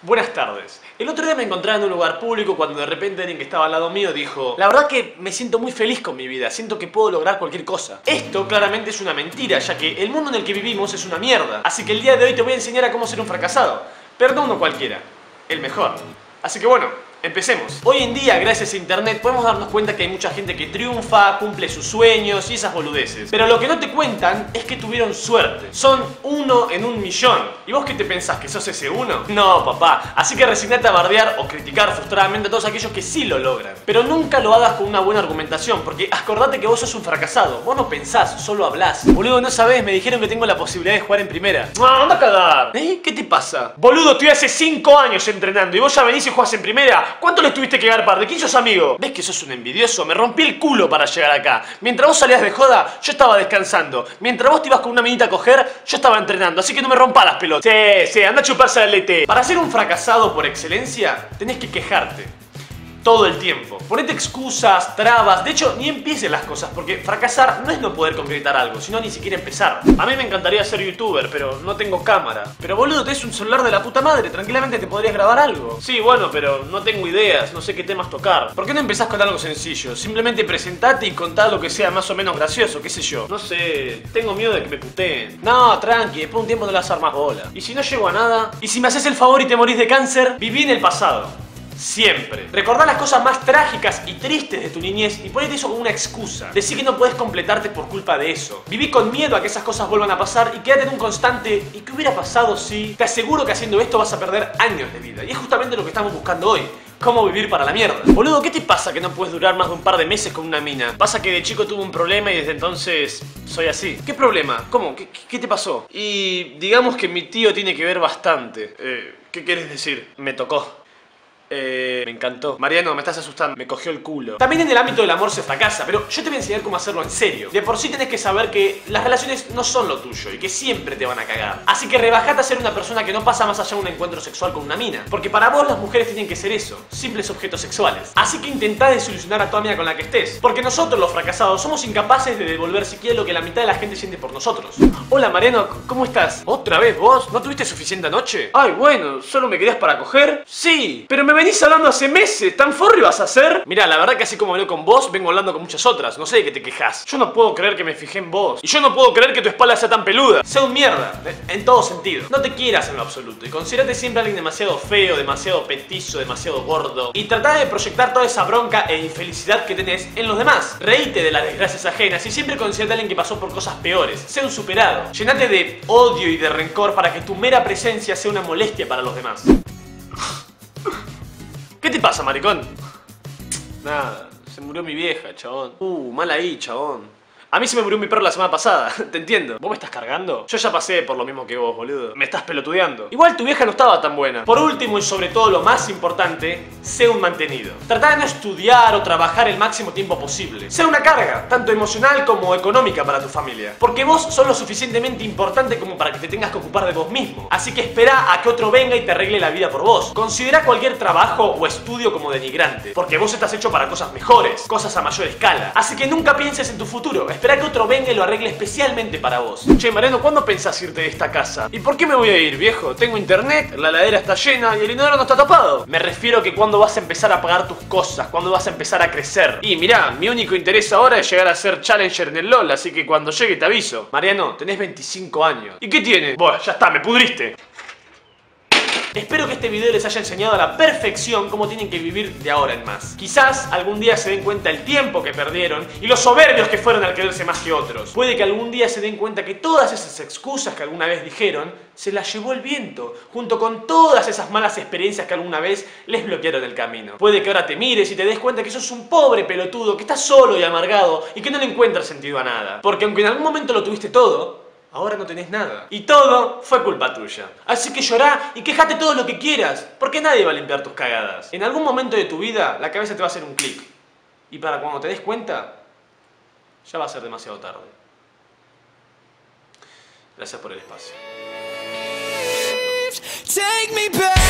Buenas tardes. El otro día me encontraba en un lugar público cuando de repente alguien que estaba al lado mío dijo: la verdad que me siento muy feliz con mi vida, siento que puedo lograr cualquier cosa. Esto claramente es una mentira, ya que el mundo en el que vivimos es una mierda. Así que el día de hoy te voy a enseñar a cómo ser un fracasado. Pero no uno cualquiera, el mejor. Así que bueno, empecemos. Hoy en día, gracias a internet, podemos darnos cuenta que hay mucha gente que triunfa, cumple sus sueños y esas boludeces. Pero lo que no te cuentan es que tuvieron suerte. Son 1 en 1.000.000. ¿Y vos qué te pensás? ¿Que sos ese uno? No, papá. Así que resignate a bardear o criticar frustradamente a todos aquellos que sí lo logran. Pero nunca lo hagas con una buena argumentación, porque acordate que vos sos un fracasado. Vos no pensás, solo hablás. Boludo, no sabés, me dijeron que tengo la posibilidad de jugar en primera. No, anda a cagar. ¿Qué te pasa? Boludo, estoy hace 5 años entrenando y vos ya venís y jugás en primera. ¿Cuánto les tuviste que garpar? ¿De quién sos amigo? ¿Ves que sos un envidioso? Me rompí el culo para llegar acá. Mientras vos salías de joda, yo estaba descansando. Mientras vos te ibas con una minita a coger, yo estaba entrenando. Así que no me rompas las pelotas. Sí, anda a chuparse el leite. Para ser un fracasado por excelencia, tenés que quejarte. Todo el tiempo. Ponete excusas, trabas. De hecho, ni empieces las cosas, porque fracasar no es no poder concretar algo, sino ni siquiera empezar. A mí me encantaría ser youtuber, pero no tengo cámara. Pero boludo, tenés un celular de la puta madre, tranquilamente te podrías grabar algo. Sí, bueno, pero no tengo ideas, no sé qué temas tocar. ¿Por qué no empezás con algo sencillo? Simplemente presentate y contá lo que sea más o menos gracioso, qué sé yo. No sé, tengo miedo de que me puteen. No, tranqui, después de un tiempo no le vas a dar más bola. ¿Y si no llego a nada? ¿Y si me haces el favor y te morís de cáncer? Viví en el pasado. Siempre. Recordá las cosas más trágicas y tristes de tu niñez y ponete eso como una excusa. Decí que no puedes completarte por culpa de eso. Viví con miedo a que esas cosas vuelvan a pasar y quédate en un constante ¿y qué hubiera pasado si? Te aseguro que haciendo esto vas a perder años de vida. Y es justamente lo que estamos buscando hoy. ¿Cómo vivir para la mierda? Boludo, ¿qué te pasa que no puedes durar más de un par de meses con una mina? Pasa que de chico tuve un problema y desde entonces soy así. ¿Qué problema? ¿Cómo? ¿Qué te pasó? Y digamos que mi tío tiene que ver bastante. ¿Qué quieres decir? Me tocó. Me encantó. Mariano, me estás asustando. Me cogió el culo. También en el ámbito del amor se fracasa, pero yo te voy a enseñar cómo hacerlo en serio. De por sí tenés que saber que las relaciones no son lo tuyo y que siempre te van a cagar. Así que rebajate a ser una persona que no pasa más allá de un encuentro sexual con una mina. Porque para vos las mujeres tienen que ser eso, simples objetos sexuales. Así que intentá desilusionar a tu amiga con la que estés. Porque nosotros los fracasados somos incapaces de devolver siquiera lo que la mitad de la gente siente por nosotros. Hola Mariano, ¿cómo estás? ¿Otra vez vos? ¿No tuviste suficiente anoche? Ay, bueno, ¿solo me querías para coger? Sí, pero me venís hablando hace meses, ¿tan forri vas a hacer? Mirá, la verdad que así como hablé con vos, vengo hablando con muchas otras, no sé de qué te quejas. Yo no puedo creer que me fijé en vos. Y yo no puedo creer que tu espalda sea tan peluda. Sea un mierda, en todo sentido. No te quieras en lo absoluto y considérate siempre alguien demasiado feo, demasiado petizo, demasiado gordo. Y tratá de proyectar toda esa bronca e infelicidad que tenés en los demás. Reíte de las desgracias ajenas y siempre considérate a alguien que pasó por cosas peores. Sea un superado. Llenate de odio y de rencor para que tu mera presencia sea una molestia para los demás. ¿Qué te pasa, maricón? Nada, se murió mi vieja, chabón. Mal ahí, chabón. A mí se me murió mi perro la semana pasada, te entiendo. ¿Vos me estás cargando? Yo ya pasé por lo mismo que vos, boludo. Me estás pelotudeando. Igual tu vieja no estaba tan buena. Por último y sobre todo lo más importante, sé un mantenido. Trata de no estudiar o trabajar el máximo tiempo posible. Sé una carga, tanto emocional como económica para tu familia. Porque vos sos lo suficientemente importante como para que te tengas que ocupar de vos mismo. Así que espera a que otro venga y te arregle la vida por vos. Considera cualquier trabajo o estudio como denigrante. Porque vos estás hecho para cosas mejores, cosas a mayor escala. Así que nunca pienses en tu futuro. Espera que otro venga y lo arregle especialmente para vos. Che, Mariano, ¿cuándo pensás irte de esta casa? ¿Y por qué me voy a ir, viejo? Tengo internet, la heladera está llena y el inodoro no está tapado. Me refiero a que cuando vas a empezar a pagar tus cosas, cuando vas a empezar a crecer. Y mirá, mi único interés ahora es llegar a ser challenger en el LOL, así que cuando llegue te aviso. Mariano, tenés 25 años. ¿Y qué tiene? Bueno, ya está, me pudriste. Espero que este video les haya enseñado a la perfección cómo tienen que vivir de ahora en más. Quizás algún día se den cuenta el tiempo que perdieron y los soberbios que fueron al quererse más que otros. Puede que algún día se den cuenta que todas esas excusas que alguna vez dijeron se las llevó el viento, junto con todas esas malas experiencias que alguna vez les bloquearon el camino. Puede que ahora te mires y te des cuenta que sos un pobre pelotudo, que estás solo y amargado y que no le encuentras sentido a nada. Porque aunque en algún momento lo tuviste todo, ahora no tenés nada. Y todo fue culpa tuya. Así que llorá y quejate todo lo que quieras, porque nadie va a limpiar tus cagadas. En algún momento de tu vida, la cabeza te va a hacer un clic. Y para cuando te des cuenta, ya va a ser demasiado tarde. Gracias por el espacio. Take me back.